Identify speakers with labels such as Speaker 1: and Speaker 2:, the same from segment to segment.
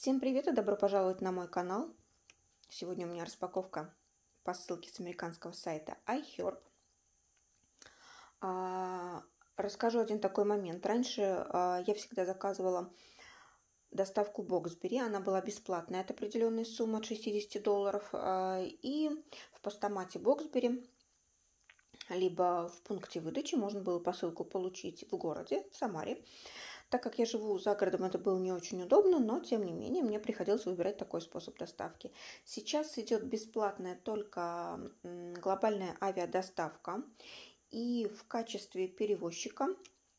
Speaker 1: Всем привет и добро пожаловать на мой канал. Сегодня у меня распаковка по ссылке с американского сайта iHerb. Расскажу один такой момент. Раньше я всегда заказывала доставку Боксбери. Она была бесплатная от определенной суммы, от $60. И в постамате Боксбери, либо в пункте выдачи можно было посылку получить в городе, в Самаре. Так как я живу за городом, это было не очень удобно, но тем не менее мне приходилось выбирать такой способ доставки. Сейчас идет бесплатная только глобальная авиадоставка. И в качестве перевозчика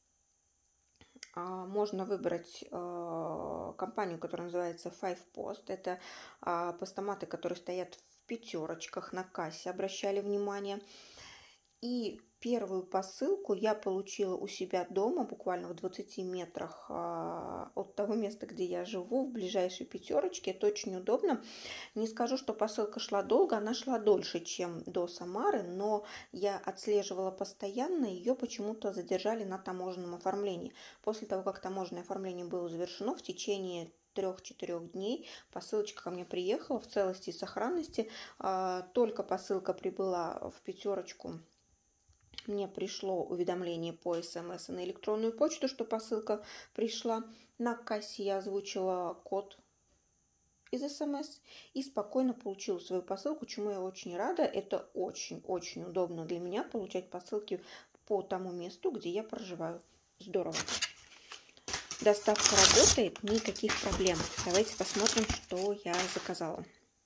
Speaker 1: можно выбрать компанию, которая называется Five Post. Это постаматы, которые стоят в пятерочках на кассе, обращали внимание. И первую посылку я получила у себя дома, буквально в 20 метрах от того места, где я живу, в ближайшей пятерочке. Это очень удобно. Не скажу, что посылка шла долго, она шла дольше, чем до Самары, но я отслеживала постоянно, ее почему-то задержали на таможенном оформлении. После того, как таможенное оформление было завершено, в течение 3-4 дней посылочка ко мне приехала в целости и сохранности. Только посылка прибыла в пятерочку, мне пришло уведомление по СМС и на электронную почту, что посылка пришла. На кассе я озвучила код из СМС и спокойно получила свою посылку, чему я очень рада. Это очень-очень удобно для меня получать посылки по тому месту, где я проживаю. Здорово. Доставка работает, никаких проблем. Давайте посмотрим, что я заказала.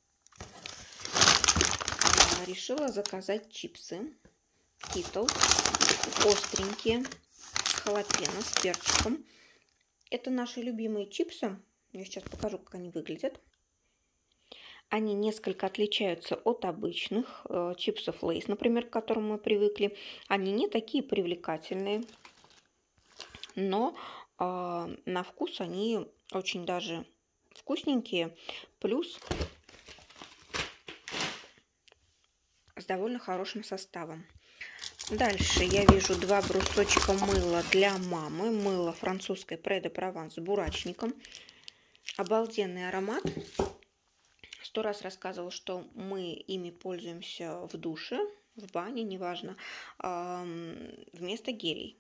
Speaker 1: Решила заказать чипсы Китл, остренькие, халапено с перчиком. Это наши любимые чипсы. Я сейчас покажу, как они выглядят. Они несколько отличаются от обычных чипсов Лейс, например, к которым мы привыкли. Они не такие привлекательные, но на вкус они очень даже вкусненькие. Плюс с довольно хорошим составом. Дальше я вижу 2 брусочка мыла для мамы. Мыло французское Pré de Provence с бурачником. Обалденный аромат. 100 раз рассказывала, что мы ими пользуемся в душе, в бане, неважно, вместо гелей.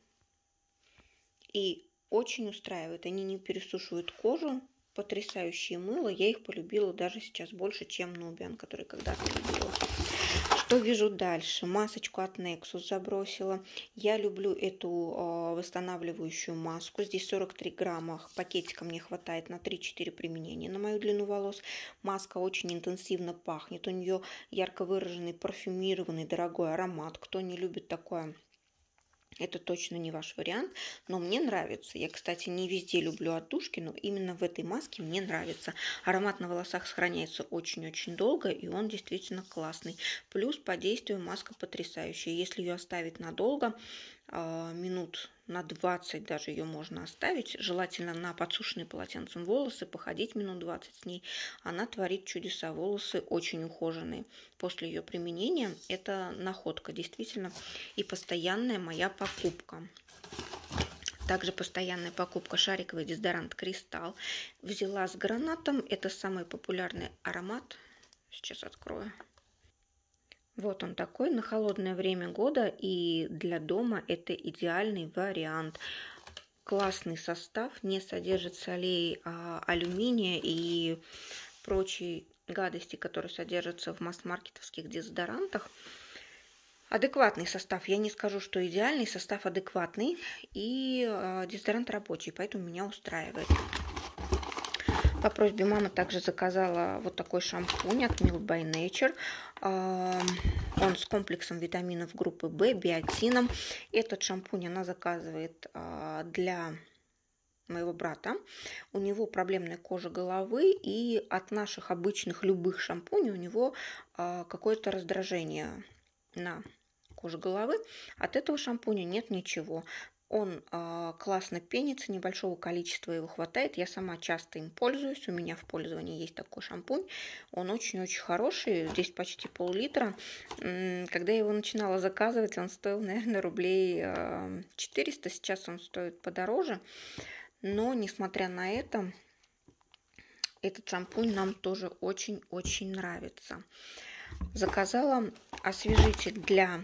Speaker 1: И очень устраивает. Они не пересушивают кожу. Потрясающие мыло. Я их полюбила даже сейчас больше, чем Nubian, который когда-то любила. Что вижу дальше? Масочку от Nexus забросила. Я люблю эту восстанавливающую маску. Здесь 43 грамма. Пакетика мне хватает на 3-4 применения на мою длину волос. Маска очень интенсивно пахнет. У нее ярко выраженный парфюмированный дорогой аромат. Кто не любит такое, это точно не ваш вариант, но мне нравится. Я, кстати, не везде люблю отдушки, но именно в этой маске мне нравится. Аромат на волосах сохраняется очень-очень долго, и он действительно классный. Плюс по действию маска потрясающая. Если ее оставить надолго, минут на 20 даже ее можно оставить, желательно на подсушенные полотенцем волосы, походить минут 20 с ней, она творит чудеса. Волосы очень ухоженные. После ее применения это находка действительно и постоянная моя покупка. Также постоянная покупка шариковый дезодорант Кристалл. Взяла с гранатом, это самый популярный аромат. Сейчас открою. Вот он такой, на холодное время года, и для дома это идеальный вариант. Классный состав, не содержит солей алюминия и прочей гадости, которые содержатся в масс-маркетовских дезодорантах. Адекватный состав, я не скажу, что идеальный, состав адекватный, и дезодорант рабочий, поэтому меня устраивает. По просьбе мамы также заказала вот такой шампунь от Milk by Nature. Он с комплексом витаминов группы В, биотином. Этот шампунь она заказывает для моего брата. У него проблемная кожа головы, и от наших обычных любых шампуней у него какое-то раздражение на коже головы. От этого шампуня нет ничего. Он классно пенится, небольшого количества его хватает. Я сама часто им пользуюсь. У меня в пользовании есть такой шампунь. Он очень-очень хороший. Здесь почти пол-литра. Когда я его начинала заказывать, он стоил, наверное, рублей 400. Сейчас он стоит подороже. Но, несмотря на это, Этот шампунь нам тоже очень-очень нравится. Заказала освежитель для...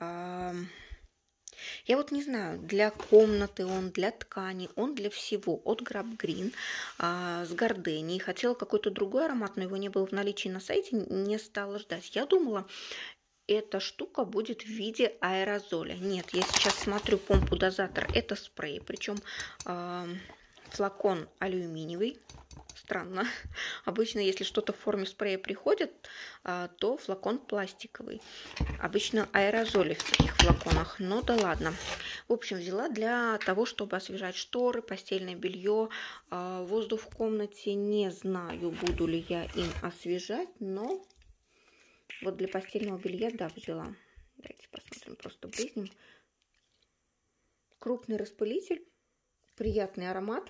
Speaker 1: Я вот не знаю, для комнаты он, для ткани, он для всего. От Grab Green с горденией. Хотела какой-то другой аромат, но его не было в наличии на сайте, не стала ждать. Я думала, эта штука будет в виде аэрозоля. Нет, я сейчас смотрю помпу-дозатор. Это спрей, причем флакон алюминиевый. Странно. Обычно, если что-то в форме спрея приходит, то флакон пластиковый. Обычно аэрозоли в таких флаконах. Но да ладно. В общем, взяла для того, чтобы освежать шторы, постельное белье, воздух в комнате. Не знаю, буду ли я им освежать, но вот для постельного белья, да, взяла. Давайте посмотрим, просто близнем. Крупный распылитель, приятный аромат.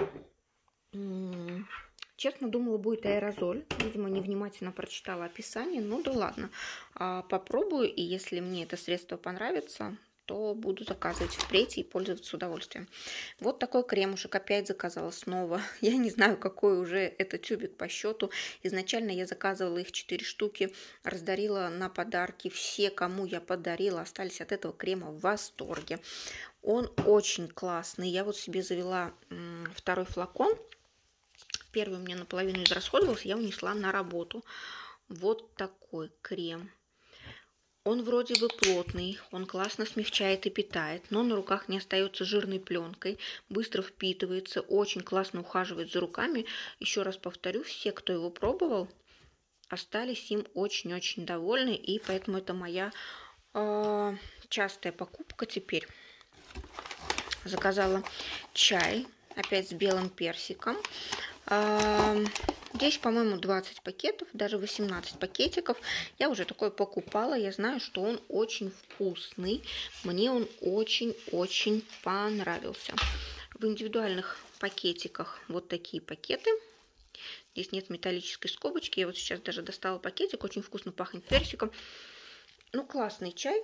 Speaker 1: Честно, думала, будет аэрозоль. Видимо, невнимательно прочитала описание. Ну да ладно. Попробую, и если мне это средство понравится, то буду заказывать впредь и пользоваться с удовольствием. Вот такой кремушек опять заказала снова. Я не знаю, какой уже это тюбик по счету. Изначально я заказывала их 4 штуки, раздарила на подарки. Все, кому я подарила, остались от этого крема в восторге. Он очень классный. Я вот себе завела второй флакон. Первый у меня наполовину израсходовался, я унесла на работу. Вот такой крем. Он вроде бы плотный, он классно смягчает и питает, но на руках не остается жирной пленкой, быстро впитывается, очень классно ухаживает за руками. Еще раз повторю, все, кто его пробовал, остались им очень-очень довольны, и поэтому это моя частая покупка теперь. Заказала чай, опять с белым персиком. Здесь, по-моему, 20 пакетов, даже 18 пакетиков. Я уже такой покупала. Я знаю, что он очень вкусный. Мне он очень-очень понравился. В индивидуальных пакетиках вот такие пакеты. Здесь нет металлической скобочки. Я вот сейчас даже достала пакетик. Очень вкусно пахнет персиком. Ну, классный чай.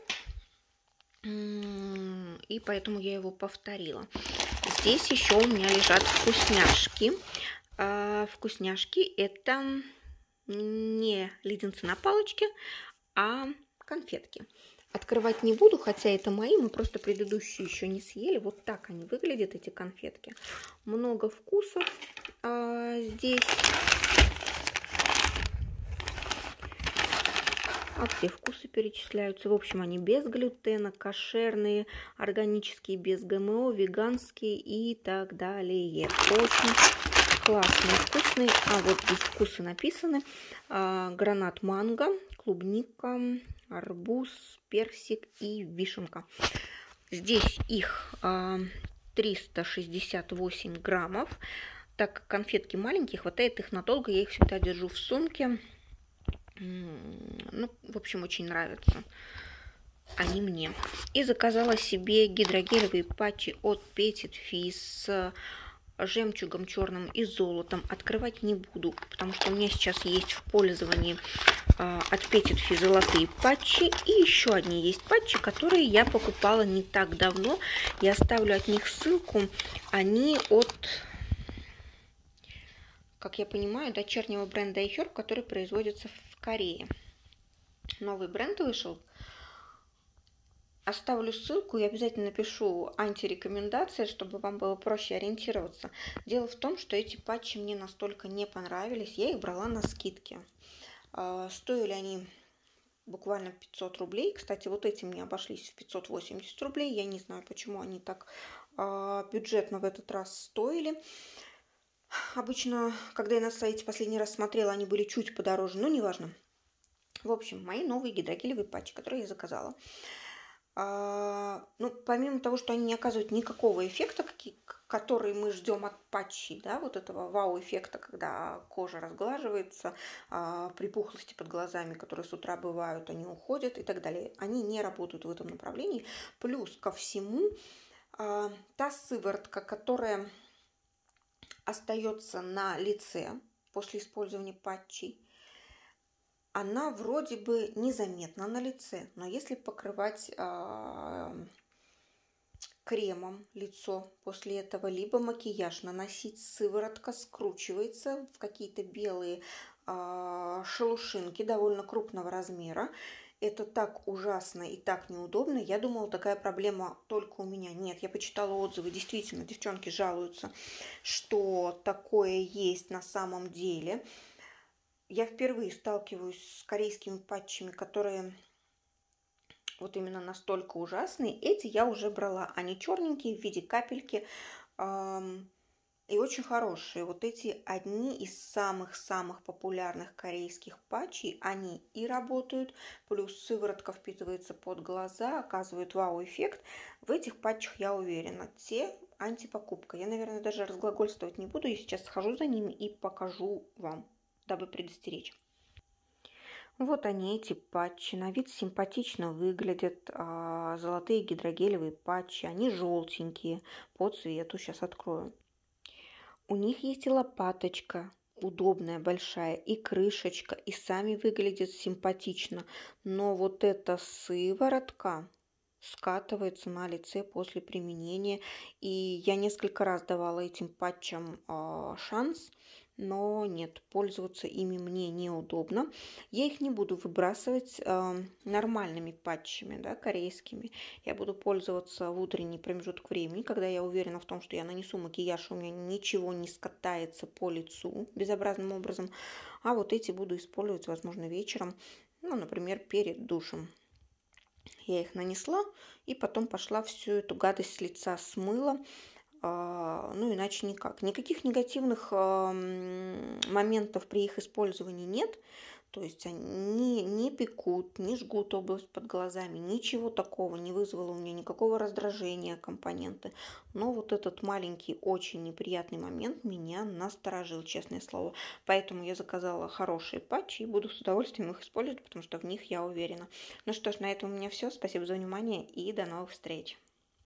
Speaker 1: И поэтому я его повторила. Здесь еще у меня лежат вкусняшки. Вкусняшки это не леденцы на палочке, а конфетки. Открывать не буду, хотя это мои, мы просто предыдущие еще не съели. Вот так они выглядят, эти конфетки. Много вкусов здесь. А где вкусы перечисляются? В общем, они без глютена, кошерные, органические, без ГМО, веганские и так далее. Очень классные, вкусные. А вот здесь вкусы написаны. Гранат манго, клубника, арбуз, персик и вишенка. Здесь их 368 граммов. Так как конфетки маленькие, хватает их надолго. Я их всегда держу в сумке. Ну, в общем, очень нравятся они мне. И заказала себе гидрогелевые патчи от Petit Fi с жемчугом черным и золотом. Открывать не буду, потому что у меня сейчас есть в пользовании от Petit Fi золотые патчи. И еще одни есть патчи, которые я покупала не так давно. Я оставлю от них ссылку. Они от... как я понимаю, дочернего бренда iHerb, который производится в Корее. Новый бренд вышел. Оставлю ссылку и обязательно напишу антирекомендации, чтобы вам было проще ориентироваться. Дело в том, что эти патчи мне настолько не понравились. Я их брала на скидке. Стоили они буквально 500 рублей. Кстати, вот эти мне обошлись в 580 рублей. Я не знаю, почему они так бюджетно в этот раз стоили. Обычно, когда я на сайте последний раз смотрела, они были чуть подороже, но неважно. В общем, мои новые гидрогелевые патчи, которые я заказала. Ну, помимо того, что они не оказывают никакого эффекта, который мы ждем от патчей, да, вот этого вау-эффекта, когда кожа разглаживается, припухлости под глазами, которые с утра бывают, они уходят и так далее. Они не работают в этом направлении. Плюс ко всему, та сыворотка, которая остается на лице после использования патчей, она вроде бы незаметна на лице, но если покрывать кремом лицо после этого, либо макияж наносить. Сыворотка скручивается в какие-то белые шелушинки довольно крупного размера. Это так ужасно и так неудобно. Я думала, такая проблема только у меня. Нет, я почитала отзывы. Действительно, девчонки жалуются, что такое есть на самом деле. Я впервые сталкиваюсь с корейскими патчами, которые вот именно настолько ужасные. Эти я уже брала. Они черненькие, в виде капельки. И очень хорошие. Вот эти одни из самых-самых популярных корейских патчей. Они и работают, плюс сыворотка впитывается под глаза, оказывает вау-эффект. В этих патчах я уверена. Те антипокупка. Я, наверное, даже разглагольствовать не буду. Я сейчас схожу за ними и покажу вам, дабы предостеречь. Вот они, эти патчи. На вид симпатично выглядят. Золотые гидрогелевые патчи. Они желтенькие по цвету. Сейчас открою. У них есть и лопаточка удобная, большая, и крышечка, и сами выглядят симпатично. Но вот эта сыворотка скатывается на лице после применения. И я несколько раз давала этим патчам шанс, но нет, пользоваться ими мне неудобно. Я их не буду выбрасывать нормальными патчами, да, корейскими. Я буду пользоваться в утренний промежуток времени, когда я уверена в том, что я нанесу макияж, у меня ничего не скатается по лицу безобразным образом. А вот эти буду использовать, возможно, вечером, ну, например, перед душем. Я их нанесла и потом пошла всю эту гадость с лица смыла. Ну, иначе никак. Никаких негативных моментов при их использовании нет. То есть они не пекут, не жгут область под глазами. Ничего такого не вызвало у меня никакого раздражения компоненты. Но вот этот маленький, очень неприятный момент меня насторожил, честное слово. Поэтому я заказала хорошие патчи и буду с удовольствием их использовать, потому что в них я уверена. Ну что ж, на этом у меня все. Спасибо за внимание и до новых встреч.